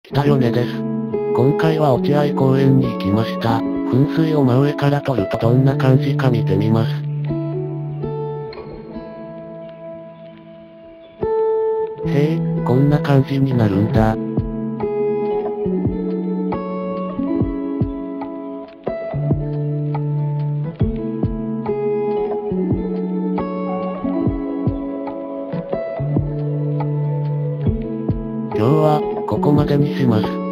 北米です。今回は落合公園に行きました。噴水を真上から撮るとどんな感じか見てみます。へえ、こんな感じになるんだ。今日は、ここまでにします。